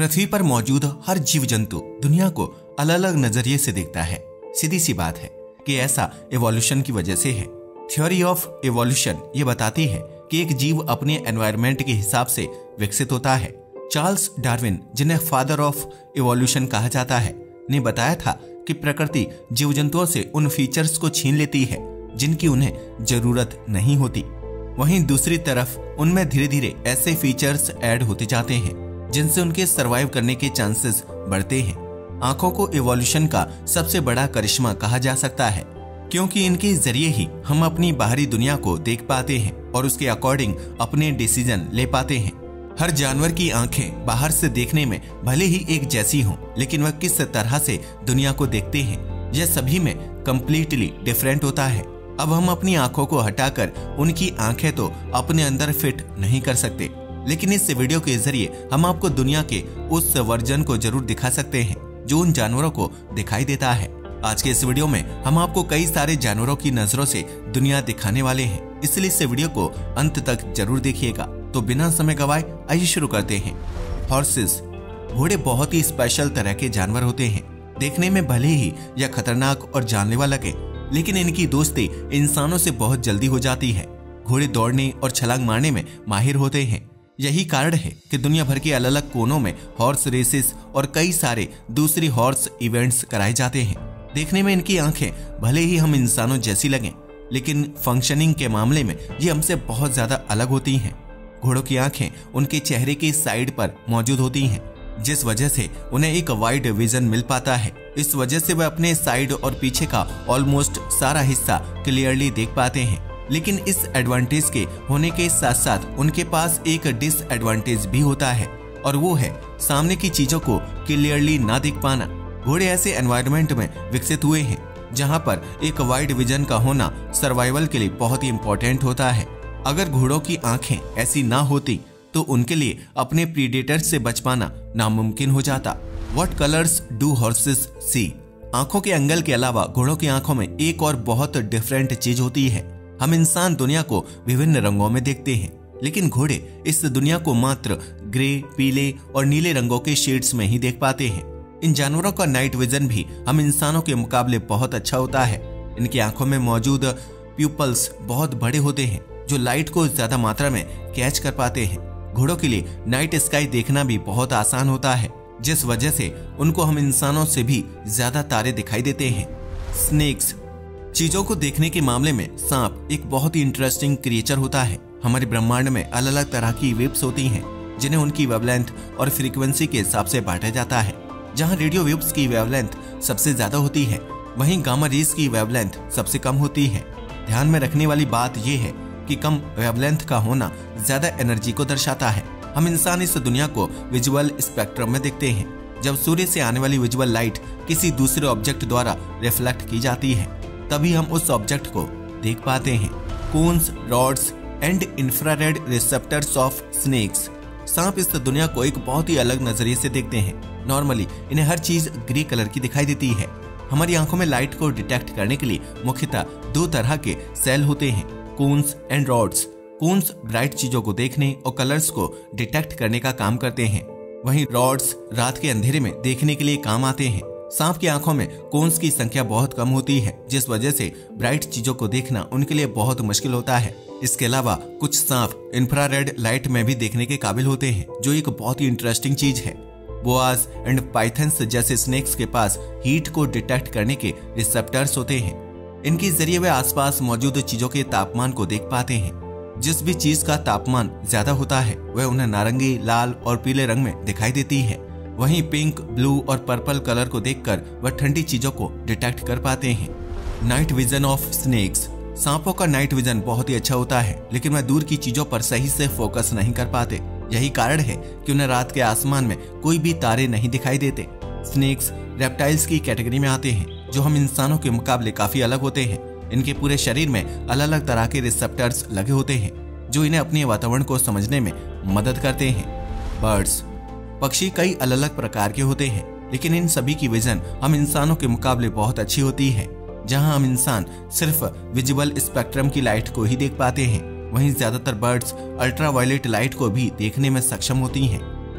पृथ्वी पर मौजूद हर जीव जंतु दुनिया को अलग अलग नजरिए से देखता है। सीधी सी बात है कि ऐसा इवोल्यूशन की वजह से है। थ्योरी ऑफ इवोल्यूशन ये बताती है कि एक जीव अपने एनवायरनमेंट के हिसाब से विकसित होता है। चार्ल्स डार्विन, जिन्हें फादर ऑफ इवोल्यूशन कहा जाता है, ने बताया था कि प्रकृति जीव जंतुओं से उन फीचर्स को छीन लेती है जिनकी उन्हें जरूरत नहीं होती। वहीं दूसरी तरफ उनमें धीरे धीरे ऐसे फीचर्स ऐड होते जाते हैं जिनसे उनके सरवाइव करने के चांसेस बढ़ते हैं। आंखों को इवोल्यूशन का सबसे बड़ा करिश्मा कहा जा सकता है, क्योंकि इनके जरिए ही हम अपनी बाहरी दुनिया को देख पाते हैं और उसके अकॉर्डिंग अपने डिसीजन ले पाते हैं। हर जानवर की आंखें बाहर से देखने में भले ही एक जैसी हों, लेकिन वह किस तरह से दुनिया को देखते हैं यह सभी में कंप्लीटली डिफरेंट होता है। अब हम अपनी आंखों को हटाकर उनकी आंखें तो अपने अंदर फिट नहीं कर सकते, लेकिन इस वीडियो के जरिए हम आपको दुनिया के उस वर्जन को जरूर दिखा सकते हैं जो उन जानवरों को दिखाई देता है। आज के इस वीडियो में हम आपको कई सारे जानवरों की नजरों से दुनिया दिखाने वाले हैं, इसलिए इस वीडियो को अंत तक जरूर देखिएगा। तो बिना समय गवाए आइए शुरू करते हैं। हॉर्सेस, घोड़े बहुत ही स्पेशल तरह के जानवर होते हैं। देखने में भले ही यह खतरनाक और जानलेवा लगे, लेकिन इनकी दोस्ती इंसानों से बहुत जल्दी हो जाती है। घोड़े दौड़ने और छलांग मारने में माहिर होते हैं। यही कारण है कि दुनिया भर के अलग अलग कोनों में हॉर्स रेसेस और कई सारे दूसरी हॉर्स इवेंट्स कराए जाते हैं। देखने में इनकी आंखें भले ही हम इंसानों जैसी लगें, लेकिन फंक्शनिंग के मामले में ये हमसे बहुत ज्यादा अलग होती हैं। घोड़ों की आंखें उनके चेहरे की साइड पर मौजूद होती हैं, जिस वजह से उन्हें एक वाइड विजन मिल पाता है। इस वजह से वे अपने साइड और पीछे का ऑलमोस्ट सारा हिस्सा क्लियरली देख पाते हैं। लेकिन इस एडवांटेज के होने के साथ साथ उनके पास एक डिसएडवांटेज भी होता है, और वो है सामने की चीजों को क्लियरली ना देख पाना। घोड़े ऐसे एनवायरनमेंट में विकसित हुए हैं जहां पर एक वाइड विजन का होना सर्वाइवल के लिए बहुत ही इंपॉर्टेंट होता है। अगर घोड़ों की आंखें ऐसी ना होती तो उनके लिए अपने प्रीडेटर्स से बच पाना नामुमकिन हो जाता। What colours do horses see? आंखों के एंगल के अलावा घोड़ों की आंखों में एक और बहुत डिफरेंट चीज होती है। हम इंसान दुनिया को विभिन्न रंगों में देखते हैं, लेकिन घोड़े इस दुनिया को मात्र ग्रे, पीले और नीले रंगों के शेड्स में ही देख पाते हैं। इन जानवरों का नाइट विजन भी हम इंसानों के मुकाबले बहुत अच्छा होता है। इनकी आंखों में मौजूद प्यूपल्स बहुत बड़े होते हैं जो लाइट को ज्यादा मात्रा में कैच कर पाते हैं। घोड़ों के लिए नाइट स्काई देखना भी बहुत आसान होता है, जिस वजह से उनको हम इंसानों से भी ज्यादा तारे दिखाई देते हैं। स्नेक्स, चीजों को देखने के मामले में सांप एक बहुत ही इंटरेस्टिंग क्रिएचर होता है। हमारे ब्रह्मांड में अलग अलग तरह की वेव्स होती हैं, जिन्हें उनकी वेवलेंथ और फ्रीक्वेंसी के हिसाब से बांटा जाता है। जहां रेडियो वेव्स की वेवलेंथ सबसे ज्यादा होती है, वहीं गामा रेज की वेवलेंथ सबसे कम होती है। ध्यान में रखने वाली बात यह है कि कम वेवलेंथ का होना ज्यादा एनर्जी को दर्शाता है। हम इंसान इस दुनिया को विजुअल स्पेक्ट्रम में देखते हैं। जब सूर्य से आने वाली विजुअल लाइट किसी दूसरे ऑब्जेक्ट द्वारा रिफ्लेक्ट की जाती है, तभी हम उस ऑब्जेक्ट को देख पाते हैं। Cones, rods and infrared receptors of snakes. सांप इस दुनिया को एक बहुत ही अलग नजरिए से देखते हैं। नॉर्मली इन्हें हर चीज ग्रे कलर की दिखाई देती है। हमारी आंखों में लाइट को डिटेक्ट करने के लिए मुख्यतः दो तरह के सेल होते हैं, cones and rods. Cones bright चीजों को देखने और कलर्स को डिटेक्ट करने का काम करते हैं, वहीं रॉड्स रात के अंधेरे में देखने के लिए काम आते हैं। सांप की आंखों में कोन्स की संख्या बहुत कम होती है, जिस वजह से ब्राइट चीजों को देखना उनके लिए बहुत मुश्किल होता है। इसके अलावा कुछ सांप इंफ्रारेड लाइट में भी देखने के काबिल होते हैं, जो एक बहुत ही इंटरेस्टिंग चीज है। बोआज एंड पाइथन्स जैसे स्नेक्स के पास हीट को डिटेक्ट करने के रिसेप्टर्स होते हैं। इनके जरिए वे आसपास मौजूद चीजों के तापमान को देख पाते हैं। जिस भी चीज का तापमान ज्यादा होता है वह उन्हें नारंगी, लाल और पीले रंग में दिखाई देती है। वहीं पिंक, ब्लू और पर्पल कलर को देखकर वह ठंडी चीजों को डिटेक्ट कर पाते हैं। Night vision of snakes. सांपों का नाइट विजन बहुत ही अच्छा होता है, लेकिन वह दूर की चीजों पर सही से फोकस नहीं कर पाते। यही कारण है कि उन्हें रात के आसमान में कोई भी तारे नहीं दिखाई देते। स्नेक्स रेप्टाइल्स की कैटेगरी में आते हैं, जो हम इंसानों के मुकाबले काफी अलग होते हैं। इनके पूरे शरीर में अलग अलग तरह के रिसेप्टर्स लगे होते हैं, जो इन्हें अपने वातावरण को समझने में मदद करते हैं। बर्ड्स, पक्षी कई अलग अलग प्रकार के होते हैं, लेकिन इन सभी की विजन हम इंसानों के मुकाबले बहुत अच्छी होती है। जहां हम इंसान सिर्फ विजुअल स्पेक्ट्रम की लाइट को ही देख पाते हैं, वहीं ज्यादातर बर्ड्स अल्ट्रावायलेट लाइट को भी देखने में सक्षम होती हैं।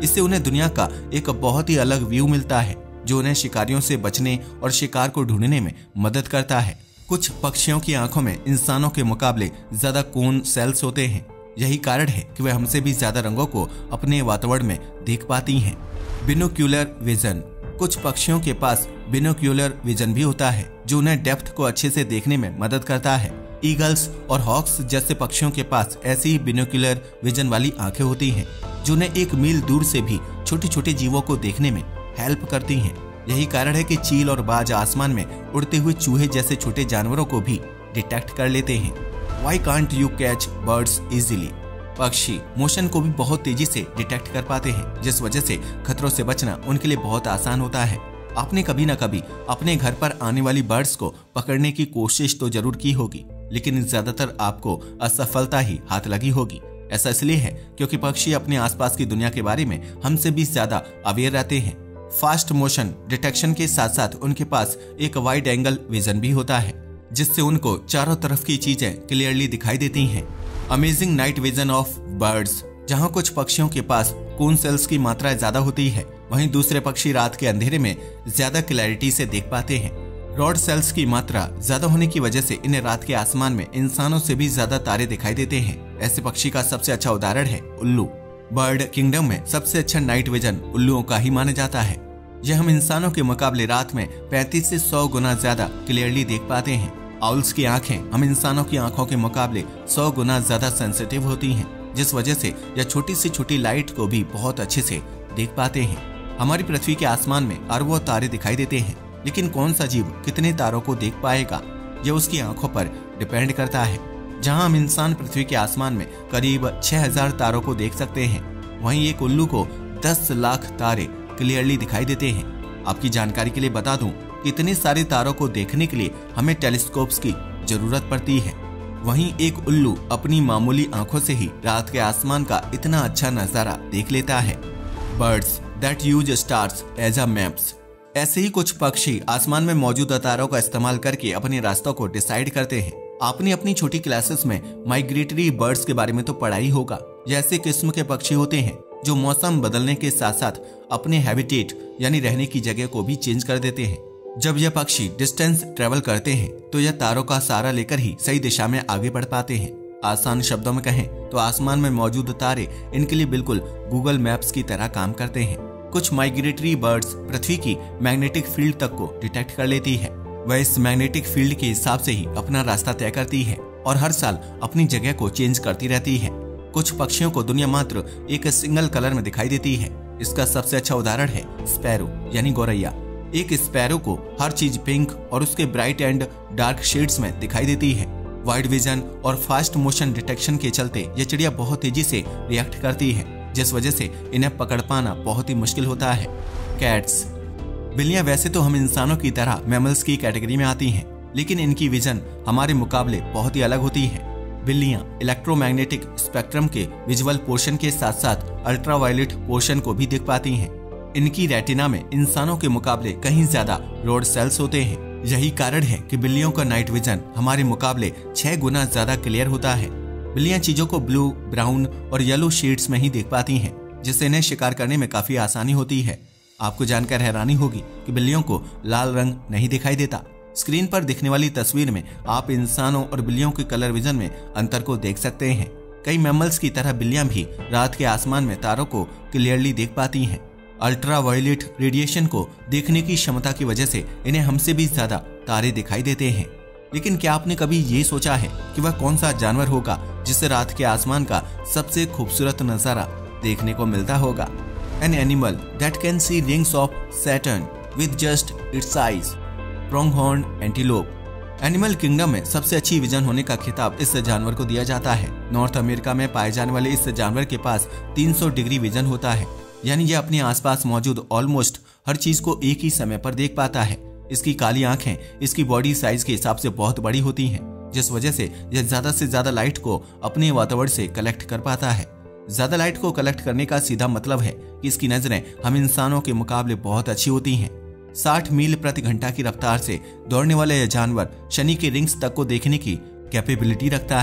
इससे उन्हें दुनिया का एक बहुत ही अलग व्यू मिलता है जो उन्हें शिकारियों से बचने और शिकार को ढूंढने में मदद करता है। कुछ पक्षियों की आंखों में इंसानों के मुकाबले ज्यादा कोन सेल्स होते हैं। यही कारण है कि वे हमसे भी ज्यादा रंगों को अपने वातावरण में देख पाती हैं। Binocular vision. कुछ पक्षियों के पास बिनोक्यूलर विजन भी होता है जो उन्हें डेप्थ को अच्छे से देखने में मदद करता है। ईगल्स और हॉक्स जैसे पक्षियों के पास ऐसी ही बिनोक्यूलर विजन वाली आंखें होती हैं जो उन्हें 1 मील दूर से भी छोटे छोटे जीवों को देखने में हेल्प करती हैं। यही कारण है कि चील और बाज आसमान में उड़ते हुए चूहे जैसे छोटे जानवरों को भी डिटेक्ट कर लेते हैं। Why can't you catch birds easily? पक्षी मोशन को भी बहुत तेजी से डिटेक्ट कर पाते हैं, जिस वजह से खतरों से बचना उनके लिए बहुत आसान होता है। आपने कभी न कभी अपने घर पर आने वाली बर्ड्स को पकड़ने की कोशिश तो जरूर की होगी, लेकिन ज्यादातर आपको असफलता ही हाथ लगी होगी। ऐसा इसलिए है क्योंकि पक्षी अपने आसपास की दुनिया के बारे में हमसे भी ज्यादा अवेयर रहते हैं। फास्ट मोशन डिटेक्शन के साथ साथ उनके पास एक वाइड एंगल विजन भी होता है, जिससे उनको चारों तरफ की चीजें क्लियरली दिखाई देती हैं। Amazing night vision of birds. जहां कुछ पक्षियों के पास कोन सेल्स की मात्रा ज्यादा होती है, वहीं दूसरे पक्षी रात के अंधेरे में ज्यादा क्लैरिटी से देख पाते हैं। रॉड सेल्स की मात्रा ज्यादा होने की वजह से इन्हें रात के आसमान में इंसानों से भी ज्यादा तारे दिखाई देते हैं। ऐसे पक्षी का सबसे अच्छा उदाहरण है उल्लू। बर्ड किंगडम में सबसे अच्छा नाइट विजन उल्लुओं का ही माना जाता है। यह हम इंसानों के मुकाबले रात में 35 से 100 गुना ज्यादा क्लियरली देख पाते हैं। आउल्स की आंखें हम इंसानों की आंखों के मुकाबले 100 गुना ज्यादा सेंसिटिव होती हैं, जिस वजह से यह छोटी से छोटी लाइट को भी बहुत अच्छे से देख पाते हैं। हमारी पृथ्वी के आसमान में अरबों तारे दिखाई देते हैं, लेकिन कौन सा जीव कितने तारों को देख पाएगा यह उसकी आंखों पर डिपेंड करता है। जहां हम इंसान पृथ्वी के आसमान में करीब 6000 तारों को देख सकते हैं, वहीं एक उल्लू को 10 लाख तारे क्लियरली दिखाई देते हैं। आपकी जानकारी के लिए बता दूं कि इतने सारे तारों को देखने के लिए हमें टेलीस्कोप्स की जरूरत पड़ती है। वहीं एक उल्लू अपनी मामूली आंखों से ही रात के आसमान का इतना अच्छा नजारा देख लेता है। Birds that use stars as a maps. ऐसे ही कुछ पक्षी आसमान में मौजूद तारों का इस्तेमाल करके अपने रास्तों को डिसाइड करते हैं। आपने अपनी छोटी क्लासेस में माइग्रेटरी बर्ड्स के बारे में तो पढ़ा ही होगा। ये ऐसे किस्म के पक्षी होते हैं जो मौसम बदलने के साथ साथ अपने हैबिटेट यानी रहने की जगह को भी चेंज कर देते हैं। जब यह पक्षी डिस्टेंस ट्रेवल करते हैं तो यह तारों का सहारा लेकर ही सही दिशा में आगे बढ़ पाते हैं। आसान शब्दों में कहें तो आसमान में मौजूद तारे इनके लिए बिल्कुल गूगल मैप्स की तरह काम करते हैं। कुछ माइग्रेटरी बर्ड्स पृथ्वी की मैग्नेटिक फील्ड तक को डिटेक्ट कर लेती है। वह इस मैग्नेटिक फील्ड के हिसाब से ही अपना रास्ता तय करती है और हर साल अपनी जगह को चेंज करती रहती है। कुछ पक्षियों को दुनिया मात्र एक सिंगल कलर में दिखाई देती है। इसका सबसे अच्छा उदाहरण है स्पैरो यानी गौरैया। एक स्पैरो को हर चीज पिंक और उसके ब्राइट एंड डार्क शेड्स में दिखाई देती है। वाइड विजन और फास्ट मोशन डिटेक्शन के चलते ये चिड़िया बहुत तेजी से रिएक्ट करती है, जिस वजह से इन्हें पकड़ पाना बहुत ही मुश्किल होता है। कैट्स। बिल्लियां वैसे तो हम इंसानों की तरह मैमल्स की कैटेगरी में आती हैं, लेकिन इनकी विजन हमारे मुकाबले बहुत ही अलग होती है। बिल्लियां इलेक्ट्रोमैग्नेटिक स्पेक्ट्रम के विजुअल पोर्शन के साथ साथ अल्ट्रावायलेट पोर्शन को भी देख पाती हैं। इनकी रेटिना में इंसानों के मुकाबले कहीं ज्यादा रोड सेल्स होते हैं। यही कारण है कि बिल्लियों का नाइट विजन हमारे मुकाबले 6 गुना ज्यादा क्लियर होता है। बिल्लियां चीजों को ब्लू, ब्राउन और येलो शेड्स में ही देख पाती हैं, जिससे इन्हें शिकार करने में काफी आसानी होती है। आपको जानकर हैरानी होगी कि बिल्लियों को लाल रंग नहीं दिखाई देता। स्क्रीन पर दिखने वाली तस्वीर में आप इंसानों और बिल्लियों के कलर विजन में अंतर को देख सकते हैं। कई मैमल्स की तरह बिल्लियां भी रात के आसमान में तारों को क्लियरली देख पाती हैं। अल्ट्रावायलेट रेडिएशन को देखने की क्षमता की वजह से इन्हें हमसे भी ज्यादा तारे दिखाई देते हैं। लेकिन क्या आपने कभी ये सोचा है कि वह कौन सा जानवर होगा जिससे रात के आसमान का सबसे खूबसूरत नजारा देखने को मिलता होगा? An animal that can see rings of Saturn with just its eyes. Pronghorn antelope. Animal kingdom में सबसे अच्छी विजन होने का खिताब इस जानवर को दिया जाता है। नॉर्थ अमेरिका में पाए जाने वाले इस जानवर के पास 300 डिग्री विजन होता है, यानी यह अपने आसपास मौजूद ऑलमोस्ट हर चीज को एक ही समय पर देख पाता है। इसकी काली आंखें इसकी बॉडी साइज के हिसाब से बहुत बड़ी होती हैं, जिस वजह से यह ज्यादा से ज्यादा लाइट को अपने वातावरण से कलेक्ट कर पाता है। ज्यादा लाइट को कलेक्ट करने का सीधा मतलब है कि इसकी नजरें हम इंसानों के मुकाबले बहुत अच्छी होती हैं। 60 मील प्रति घंटा की रफ्तार से दौड़ने वाला यह जानवर शनि के रिंग्स तक को देखने की कैपेबिलिटी रखता है।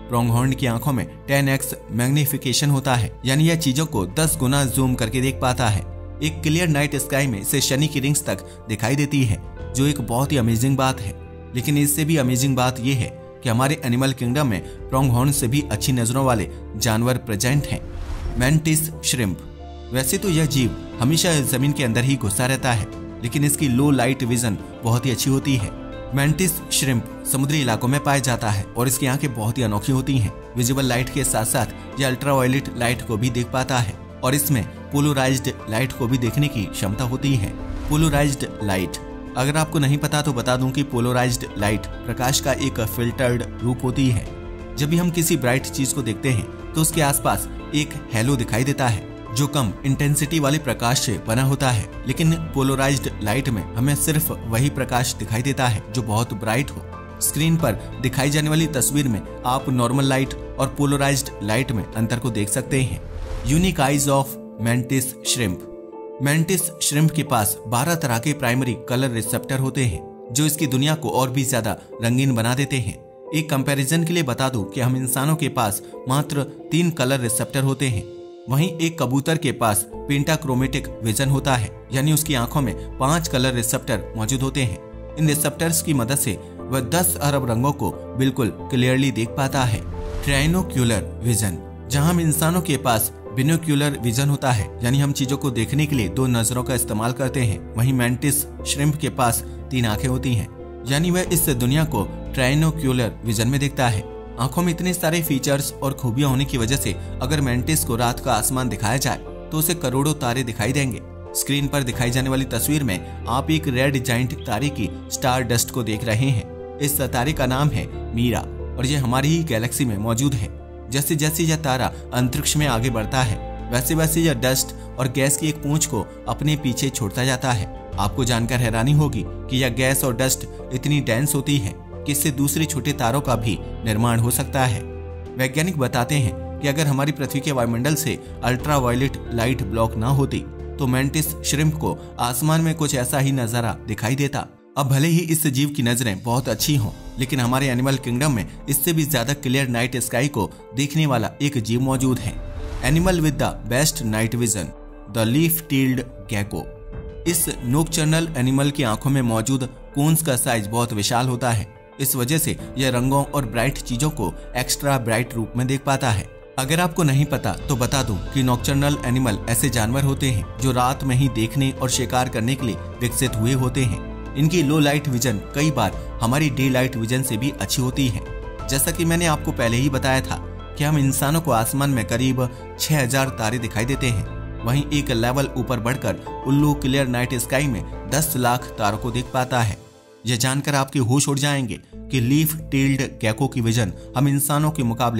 प्रोंगहॉर्न की आंखों में 10x मैग्निफिकेशन होता है, यानी यह चीजों को 10 गुना जूम करके देख पाता है। एक क्लियर नाइट स्काई में इसे शनि की रिंग्स तक दिखाई देती है, जो एक बहुत ही अमेजिंग बात है। लेकिन इससे भी अमेजिंग बात यह है कि हमारे एनिमल किंगडम में प्रोंगहॉर्न से भी अच्छी नजरों वाले जानवर प्रेजेंट हैं। Mantis shrimp. वैसे तो यह जीव हमेशा जमीन के अंदर ही घुसा रहता है, लेकिन इसकी लो लाइट विजन बहुत ही अच्छी होती है। मैंटिस श्रिम्प समुद्री इलाकों में पाया जाता है और इसकी आंखें बहुत ही अनोखी होती हैं। विजिबल लाइट के साथ साथ यह अल्ट्रावायलेट लाइट को भी देख पाता है और इसमें पोलराइज्ड लाइट को भी देखने की क्षमता होती है। पोलराइज्ड लाइट, अगर आपको नहीं पता तो बता दूं कि पोलराइज्ड लाइट प्रकाश का एक फिल्टर्ड रूप होती है। जब भी हम किसी ब्राइट चीज को देखते हैं तो उसके आसपास एक हैलो दिखाई देता है, जो कम इंटेंसिटी वाले प्रकाश से बना होता है। लेकिन पोलराइज्ड लाइट में हमें सिर्फ वही प्रकाश दिखाई देता है जो बहुत ब्राइट हो। स्क्रीन पर दिखाई जाने वाली तस्वीर में आप नॉर्मल लाइट और पोलराइज्ड लाइट में अंतर को देख सकते हैं। Unique eyes of mantis shrimp. Mantis shrimp के पास 12 तरह के प्राइमरी कलर रिसेप्टर होते हैं, जो इसकी दुनिया को और भी ज्यादा रंगीन बना देते हैं। एक कंपैरिजन के लिए बता दूं कि हम इंसानों के पास मात्र 3 कलर रिसेप्टर होते हैं, वहीं एक कबूतर के पास पेंटाक्रोमेटिक विजन होता है, यानी उसकी आंखों में 5 कलर रिसेप्टर मौजूद होते हैं। इन रिसेप्टर्स की मदद से वह 10 अरब रंगों को बिल्कुल क्लियरली देख पाता है। Trinocular vision. जहां हम इंसानों के पास बिनोक्यूलर विजन होता है, यानी हम चीजों को देखने के लिए 2 नजरों का इस्तेमाल करते हैं, वहीं मैंटिस श्रिम्प के पास 3 आंखें होती हैं, यानी वह इस दुनिया को ट्राइनोक्यूलर विजन में देखता है। आंखों में इतने सारे फीचर्स और खूबियां होने की वजह से अगर मैंटिस को रात का आसमान दिखाया जाए तो उसे करोड़ों तारे दिखाई देंगे। स्क्रीन पर दिखाई जाने वाली तस्वीर में आप एक रेड जाइंट तारे की स्टार डस्ट को देख रहे हैं। इस तारे का नाम है मीरा और यह हमारी ही गैलेक्सी में मौजूद है। जैसे जैसे यह तारा अंतरिक्ष में आगे बढ़ता है, वैसे वैसे यह डस्ट और गैस की एक पूंछ को अपने पीछे छोड़ता जाता है। आपको जानकर हैरानी होगी कि यह गैस और डस्ट इतनी डेंस होती है कि इससे दूसरे छोटे तारों का भी निर्माण हो सकता है। वैज्ञानिक बताते हैं कि अगर हमारी पृथ्वी के वायुमंडल से अल्ट्रावायलेट लाइट ब्लॉक ना होती तो मैंटिस श्रिम्प को आसमान में कुछ ऐसा ही नजारा दिखाई देता। अब भले ही इस जीव की नजरें बहुत अच्छी हों, लेकिन हमारे एनिमल किंगडम में इससे भी ज्यादा क्लियर नाइट स्काई को देखने वाला एक जीव मौजूद है। Animal with the best night vision, the leaf tailed gecko. इस नोक्टर्नल एनिमल की आंखों में मौजूद कोन्स का साइज बहुत विशाल होता है। इस वजह से यह रंगों और ब्राइट चीजों को एक्स्ट्रा ब्राइट रूप में देख पाता है। अगर आपको नहीं पता तो बता दूं कि नॉक्टर्नल एनिमल ऐसे जानवर होते हैं जो रात में ही देखने और शिकार करने के लिए विकसित हुए होते हैं। इनकी लो लाइट विजन कई बार हमारी डे लाइट विजन से भी अच्छी होती है। जैसा कि मैंने आपको पहले ही बताया था कि हम इंसानों को आसमान में करीब 6000 तारे दिखाई देते हैं, वहीं एक लेवल ऊपर बढ़कर उल्लू क्लियर नाइट स्काई में 10 लाख तारों को देख पाता है। यह जानकर आपके होश उड़ जाएंगे कि लीफ टेल्ड गेको की विजन हम इंसानों के मुकाबले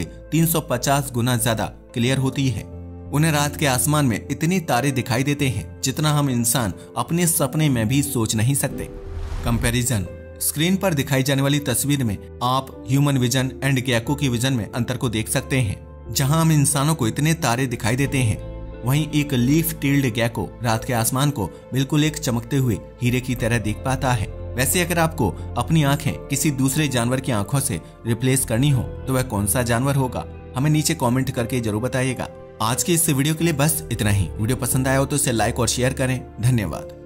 350 गुना ज्यादा क्लियर होती है। उन्हें रात के आसमान में इतने तारे दिखाई देते हैं जितना हम इंसान अपने सपने में भी सोच नहीं सकते। कंपैरिजन। स्क्रीन पर दिखाई जाने वाली तस्वीर में आप ह्यूमन विजन एंड गेको की विजन में अंतर को देख सकते हैं। जहां हम इंसानों को इतने तारे दिखाई देते हैं, वहीं एक लीफ टेल्ड गेको रात के आसमान को बिल्कुल एक चमकते हुए हीरे की तरह देख पाता है। वैसे अगर आपको अपनी आंखें किसी दूसरे जानवर की आंखों से रिप्लेस करनी हो तो वह कौन सा जानवर होगा, हमें नीचे कमेंट करके जरूर बताइएगा। आज के इस वीडियो के लिए बस इतना ही। वीडियो पसंद आया हो तो इसे लाइक और शेयर करें। धन्यवाद।